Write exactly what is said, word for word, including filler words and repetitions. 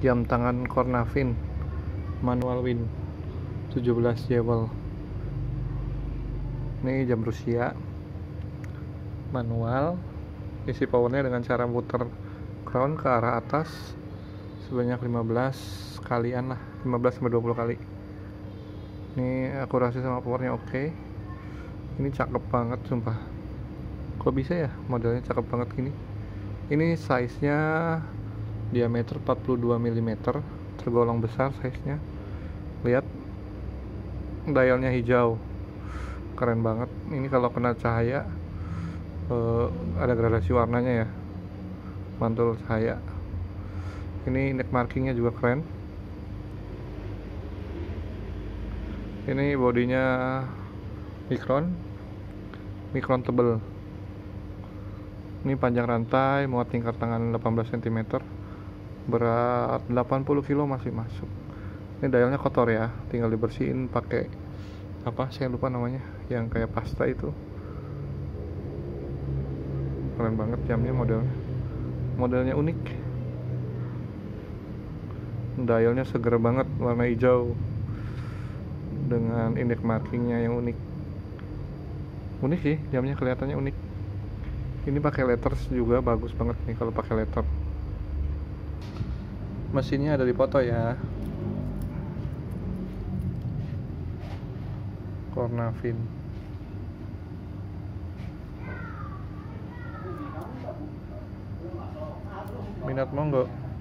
Jam tangan Cornavin manual win tujuh belas jewel. Ini jam Rusia manual, isi powernya dengan cara putar crown ke arah atas sebanyak lima belas kalian lah, lima belas sampai dua puluh kali. Ini akurasi sama powernya oke. Okay. Ini cakep banget sumpah. Kok bisa ya modelnya cakep banget gini. Ini size nya diameter empat puluh dua milimeter, tergolong besar size nya. Lihat dialnya hijau, keren banget. Ini kalau kena cahaya eh, ada gradasi warnanya ya, mantul cahaya. Ini neck markingnya juga keren. Ini bodinya mikron mikron tebel. Ini panjang rantai, muat tingkat tangan delapan belas sentimeter, berat delapan puluh kilo masih masuk. Ini dialnya kotor ya, tinggal dibersihin pakai apa, saya lupa namanya, yang kayak pasta itu. Keren banget jamnya, modelnya modelnya unik. Dialnya seger banget, warna hijau dengan indeks markingnya yang unik. Unik sih jamnya, kelihatannya unik. Ini pakai letters juga, bagus banget nih kalau pakai letter. Mesinnya ada di foto ya, Cornavin. Minat monggo.